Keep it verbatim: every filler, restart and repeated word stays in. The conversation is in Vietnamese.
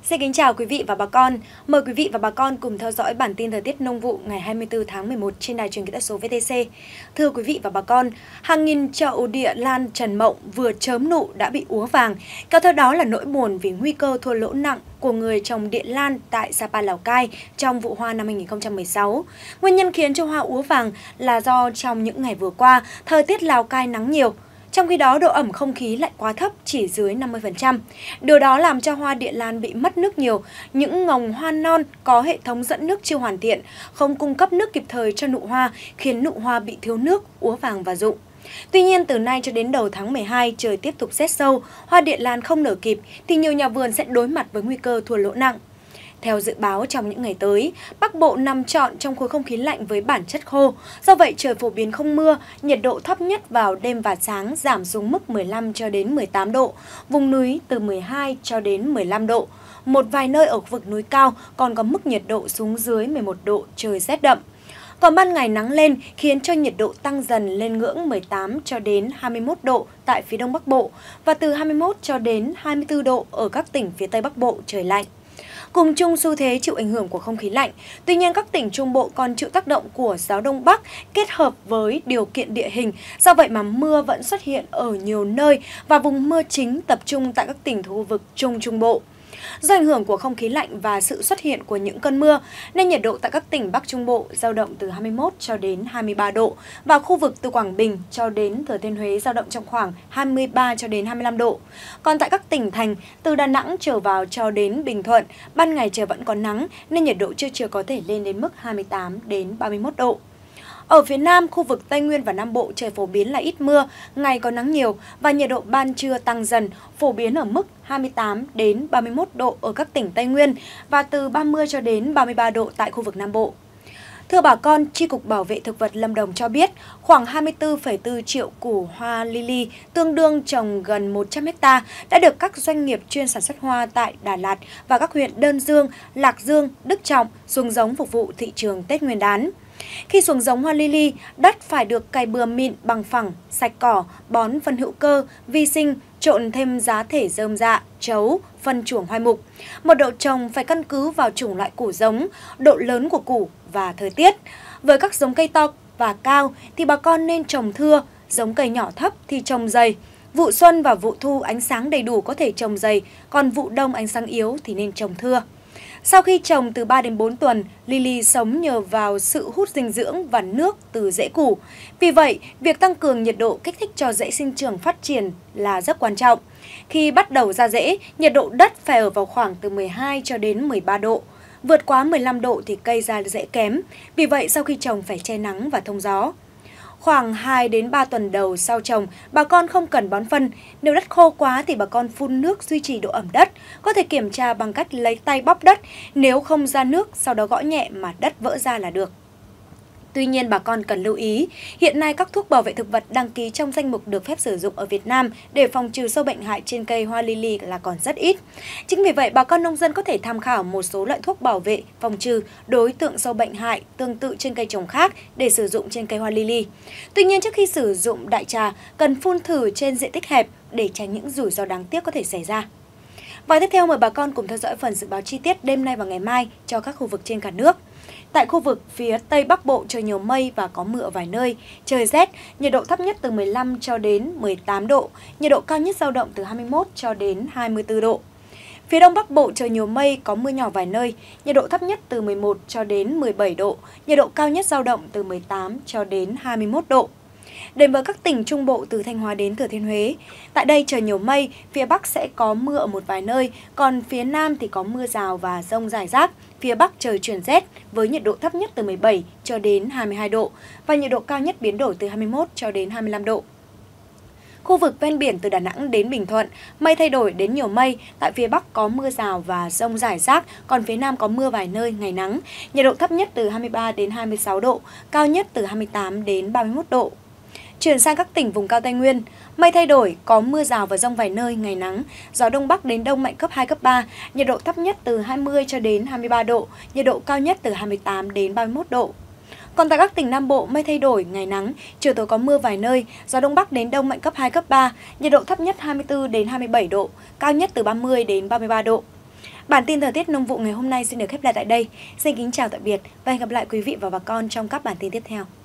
Xin kính chào quý vị và bà con. Mời quý vị và bà con cùng theo dõi bản tin thời tiết nông vụ ngày hai mươi tư tháng mười một trên đài truyền kỹ thuật số vê tê xê. Thưa quý vị và bà con, hàng nghìn chậu địa lan Trần Mộng vừa chớm nụ đã bị úa vàng, kéo theo đó là nỗi buồn vì nguy cơ thua lỗ nặng của người trồng địa lan tại Sapa, Lào Cai trong vụ hoa năm hai nghìn không trăm mười sáu. Nguyên nhân khiến cho hoa úa vàng là do trong những ngày vừa qua, thời tiết Lào Cai nắng nhiều. Trong khi đó, độ ẩm không khí lại quá thấp, chỉ dưới năm mươi phần trăm. Điều đó làm cho hoa địa lan bị mất nước nhiều. Những ngồng hoa non có hệ thống dẫn nước chưa hoàn thiện, không cung cấp nước kịp thời cho nụ hoa, khiến nụ hoa bị thiếu nước, úa vàng và rụng. Tuy nhiên, từ nay cho đến đầu tháng mười hai, trời tiếp tục rét sâu, hoa địa lan không nở kịp, thì nhiều nhà vườn sẽ đối mặt với nguy cơ thua lỗ nặng. Theo dự báo trong những ngày tới, Bắc Bộ nằm trọn trong khối không khí lạnh với bản chất khô. Do vậy, trời phổ biến không mưa, nhiệt độ thấp nhất vào đêm và sáng giảm xuống mức mười lăm cho đến mười tám độ, vùng núi từ mười hai cho đến mười lăm độ. Một vài nơi ở khu vực núi cao còn có mức nhiệt độ xuống dưới mười một độ, trời rét đậm. Còn ban ngày nắng lên khiến cho nhiệt độ tăng dần lên ngưỡng mười tám cho đến hai mươi mốt độ tại phía Đông Bắc Bộ và từ hai mươi mốt cho đến hai mươi tư độ ở các tỉnh phía Tây Bắc Bộ, trời lạnh. Cùng chung xu thế chịu ảnh hưởng của không khí lạnh, tuy nhiên các tỉnh Trung Bộ còn chịu tác động của gió Đông Bắc kết hợp với điều kiện địa hình, do vậy mà mưa vẫn xuất hiện ở nhiều nơi và vùng mưa chính tập trung tại các tỉnh thuộc khu vực Trung Trung Bộ. Do ảnh hưởng của không khí lạnh và sự xuất hiện của những cơn mưa, nên nhiệt độ tại các tỉnh Bắc Trung Bộ dao động từ hai mươi mốt cho đến hai mươi ba độ và khu vực từ Quảng Bình cho đến Thừa Thiên Huế dao động trong khoảng hai mươi ba cho đến hai mươi lăm độ. Còn tại các tỉnh thành từ Đà Nẵng trở vào cho đến Bình Thuận, ban ngày trời vẫn có nắng nên nhiệt độ trưa chiều có thể lên đến mức hai mươi tám đến ba mươi mốt độ. Ở phía Nam, khu vực Tây Nguyên và Nam Bộ trời phổ biến là ít mưa, ngày có nắng nhiều và nhiệt độ ban trưa tăng dần, phổ biến ở mức hai mươi tám đến ba mươi mốt độ ở các tỉnh Tây Nguyên và từ ba mươi cho đến ba mươi ba độ tại khu vực Nam Bộ. Thưa bà con, Chi cục Bảo vệ Thực vật Lâm Đồng cho biết khoảng hai mươi tư phẩy bốn triệu củ hoa lily tương đương trồng gần một trăm héc ta đã được các doanh nghiệp chuyên sản xuất hoa tại Đà Lạt và các huyện Đơn Dương, Lạc Dương, Đức Trọng xuống giống phục vụ thị trường Tết Nguyên đán. Khi xuống giống hoa lily, đất phải được cày bừa mịn bằng phẳng, sạch cỏ, bón phân hữu cơ, vi sinh, trộn thêm giá thể rơm rạ, trấu, phân chuồng hoai mục. Mật độ trồng phải căn cứ vào chủng loại củ giống, độ lớn của củ và thời tiết. Với các giống cây to và cao thì bà con nên trồng thưa, giống cây nhỏ thấp thì trồng dày. Vụ xuân và vụ thu ánh sáng đầy đủ có thể trồng dày, còn vụ đông ánh sáng yếu thì nên trồng thưa. Sau khi trồng từ ba đến bốn tuần, lily sống nhờ vào sự hút dinh dưỡng và nước từ rễ củ. Vì vậy, việc tăng cường nhiệt độ kích thích cho rễ sinh trưởng phát triển là rất quan trọng. Khi bắt đầu ra rễ, nhiệt độ đất phải ở vào khoảng từ mười hai cho đến mười ba độ. Vượt quá mười lăm độ thì cây ra rễ kém. Vì vậy, sau khi trồng phải che nắng và thông gió. Khoảng hai đến ba tuần đầu sau trồng, bà con không cần bón phân. Nếu đất khô quá thì bà con phun nước duy trì độ ẩm đất. Có thể kiểm tra bằng cách lấy tay bóp đất. Nếu không ra nước, sau đó gõ nhẹ mà đất vỡ ra là được. Tuy nhiên, bà con cần lưu ý, hiện nay các thuốc bảo vệ thực vật đăng ký trong danh mục được phép sử dụng ở Việt Nam để phòng trừ sâu bệnh hại trên cây hoa lily là còn rất ít. Chính vì vậy, bà con nông dân có thể tham khảo một số loại thuốc bảo vệ, phòng trừ đối tượng sâu bệnh hại tương tự trên cây trồng khác để sử dụng trên cây hoa lily. Tuy nhiên, trước khi sử dụng đại trà, cần phun thử trên diện tích hẹp để tránh những rủi ro đáng tiếc có thể xảy ra. Và tiếp theo mời bà con cùng theo dõi phần dự báo chi tiết đêm nay và ngày mai cho các khu vực trên cả nước. Tại khu vực phía Tây Bắc Bộ trời nhiều mây và có mưa ở vài nơi, trời rét, nhiệt độ thấp nhất từ mười lăm cho đến mười tám độ, nhiệt độ cao nhất dao động từ hai mươi mốt cho đến hai mươi tư độ. Phía Đông Bắc Bộ trời nhiều mây, có mưa nhỏ vài nơi, nhiệt độ thấp nhất từ mười một cho đến mười bảy độ, nhiệt độ cao nhất dao động từ mười tám cho đến hai mươi mốt độ. Đến với các tỉnh Trung Bộ từ Thanh Hóa đến Thừa Thiên Huế, tại đây trời nhiều mây, phía Bắc sẽ có mưa ở một vài nơi, còn phía Nam thì có mưa rào và dông rải rác. Phía Bắc trời chuyển rét với nhiệt độ thấp nhất từ mười bảy cho đến hai mươi hai độ và nhiệt độ cao nhất biến đổi từ hai mươi mốt cho đến hai mươi lăm độ. Khu vực ven biển từ Đà Nẵng đến Bình Thuận, mây thay đổi đến nhiều mây, tại phía Bắc có mưa rào và dông rải rác, còn phía Nam có mưa vài nơi, ngày nắng, nhiệt độ thấp nhất từ hai mươi ba đến hai mươi sáu độ, cao nhất từ hai mươi tám đến ba mươi mốt độ. Chuyển sang các tỉnh vùng cao Tây Nguyên, mây thay đổi, có mưa rào và dông vài nơi, ngày nắng, gió Đông Bắc đến Đông mạnh cấp hai, cấp ba, nhiệt độ thấp nhất từ hai mươi cho đến hai mươi ba độ, nhiệt độ cao nhất từ hai mươi tám đến ba mươi mốt độ. Còn tại các tỉnh Nam Bộ, mây thay đổi, ngày nắng, chiều tối có mưa vài nơi, gió Đông Bắc đến Đông mạnh cấp hai, cấp ba, nhiệt độ thấp nhất hai mươi tư đến hai mươi bảy độ, cao nhất từ ba mươi đến ba mươi ba độ. Bản tin thời tiết nông vụ ngày hôm nay xin được khép lại tại đây. Xin kính chào tạm biệt và hẹn gặp lại quý vị và bà con trong các bản tin tiếp theo.